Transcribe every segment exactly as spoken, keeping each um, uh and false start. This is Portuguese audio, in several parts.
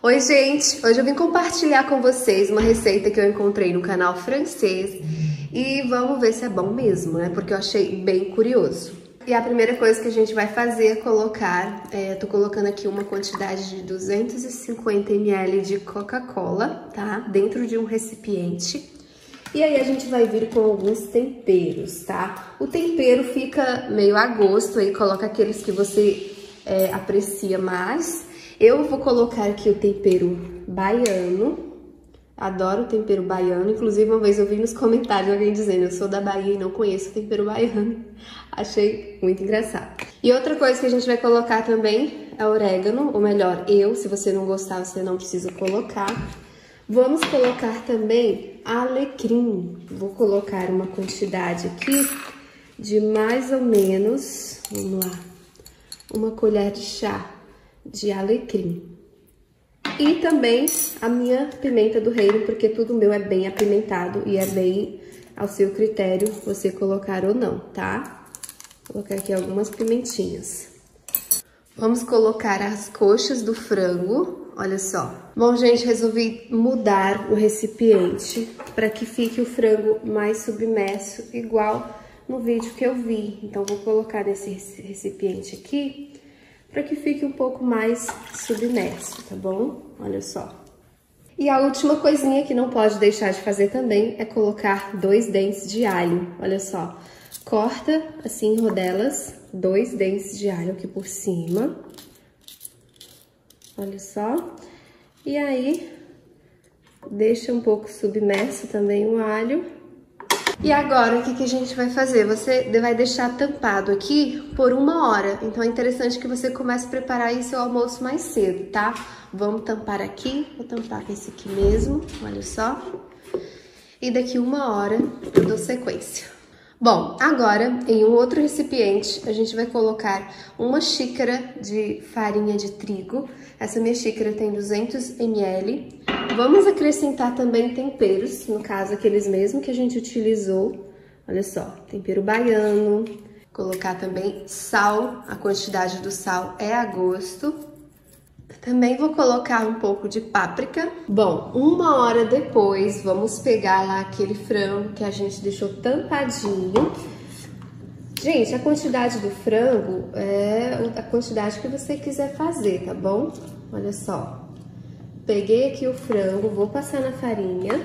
Oi gente, hoje eu vim compartilhar com vocês uma receita que eu encontrei no canal francês e vamos ver se é bom mesmo, né? Porque eu achei bem curioso. E a primeira coisa que a gente vai fazer é colocar, é, tô colocando aqui uma quantidade de duzentos e cinquenta mililitros de Coca-Cola, tá? Dentro de um recipiente. E aí a gente vai vir com alguns temperos, tá? O tempero fica meio a gosto, aí coloca aqueles que você é, aprecia mais. Eu vou colocar aqui o tempero baiano, adoro o tempero baiano, inclusive uma vez eu vi nos comentários alguém dizendo eu sou da Bahia e não conheço o tempero baiano, achei muito engraçado. E outra coisa que a gente vai colocar também é orégano, ou melhor, eu, se você não gostar, você não precisa colocar. Vamos colocar também alecrim, vou colocar uma quantidade aqui de mais ou menos, vamos lá, uma colher de chá de alecrim. E também a minha pimenta do reino, porque tudo meu é bem apimentado e é bem ao seu critério você colocar ou não, tá? Vou colocar aqui algumas pimentinhas. Vamos colocar as coxas do frango, olha só. Bom, gente, resolvi mudar o recipiente para que fique o frango mais submerso, igual no vídeo que eu vi. Então, vou colocar nesse recipiente aqui para que fique um pouco mais submerso, tá bom? Olha só. E a última coisinha que não pode deixar de fazer também é colocar dois dentes de alho, olha só. Corta assim em rodelas, dois dentes de alho aqui por cima. Olha só. E aí, deixa um pouco submerso também o alho. E agora, o que, que a gente vai fazer? Você vai deixar tampado aqui por uma hora. Então, é interessante que você comece a preparar aí seu almoço mais cedo, tá? Vamos tampar aqui. Vou tampar com esse aqui mesmo, olha só. E daqui uma hora eu dou sequência. Bom, agora, em um outro recipiente, a gente vai colocar uma xícara de farinha de trigo. Essa minha xícara tem duzentos mililitros. Vamos acrescentar também temperos, no caso, aqueles mesmos que a gente utilizou. Olha só, tempero baiano. Colocar também sal, a quantidade do sal é a gosto. Também vou colocar um pouco de páprica. Bom, uma hora depois, vamos pegar lá aquele frango que a gente deixou tampadinho. Gente, a quantidade do frango é a quantidade que você quiser fazer, tá bom? Olha só. Peguei aqui o frango, vou passar na farinha.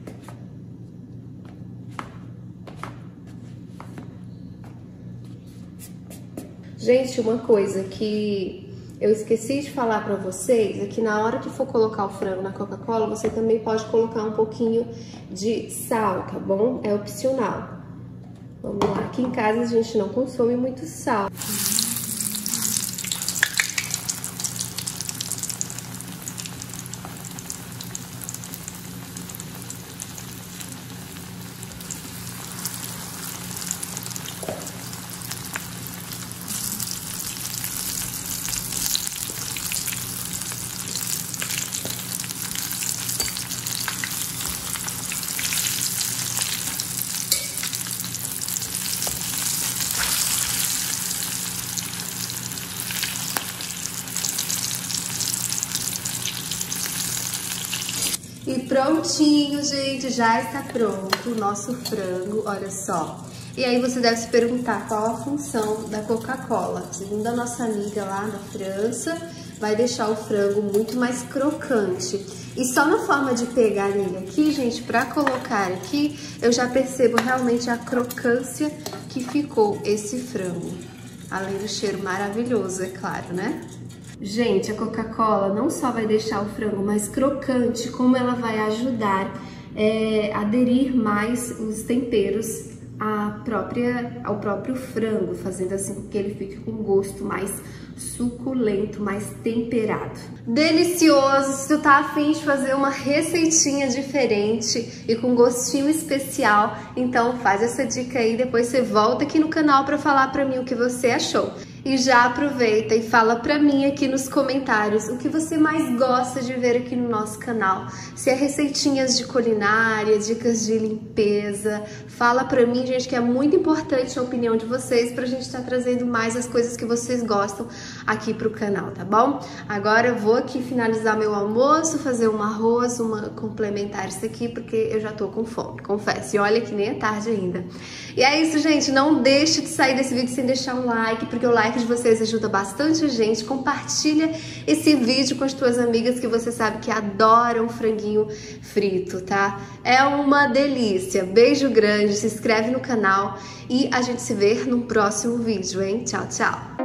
Gente, uma coisa que eu esqueci de falar pra vocês é que na hora que for colocar o frango na Coca-Cola, você também pode colocar um pouquinho de sal, tá bom? É opcional. Vamos lá, aqui em casa a gente não consome muito sal. E prontinho, gente, já está pronto o nosso frango, olha só. E aí você deve se perguntar qual a função da Coca-Cola. Segundo a nossa amiga lá da França, vai deixar o frango muito mais crocante. E só na forma de pegar ele aqui, gente, pra colocar aqui, eu já percebo realmente a crocância que ficou esse frango. Além do cheiro maravilhoso, é claro, né? Gente, a Coca-Cola não só vai deixar o frango mais crocante, como ela vai ajudar é, a aderir mais os temperos à própria, ao próprio frango, fazendo assim com que ele fique com um gosto mais suculento, mais temperado. Delicioso! Se tu tá afim de fazer uma receitinha diferente e com gostinho especial, então faz essa dica aí, depois você volta aqui no canal para falar para mim o que você achou. E já aproveita e fala pra mim aqui nos comentários o que você mais gosta de ver aqui no nosso canal. Se é receitinhas de culinária, dicas de limpeza. Fala pra mim, gente, que é muito importante a opinião de vocês pra gente estar trazendo mais as coisas que vocês gostam aqui pro canal, tá bom? Agora eu vou aqui finalizar meu almoço, fazer um arroz, uma complementar isso aqui, porque eu já tô com fome, confesso. E olha que nem é tarde ainda. E é isso, gente. Não deixe de sair desse vídeo sem deixar um like, porque o like de vocês ajuda bastante a gente. Compartilha esse vídeo com as tuas amigas que você sabe que adoram franguinho frito, tá? É uma delícia. Beijo grande, se inscreve no canal e a gente se vê no próximo vídeo, hein? Tchau, tchau!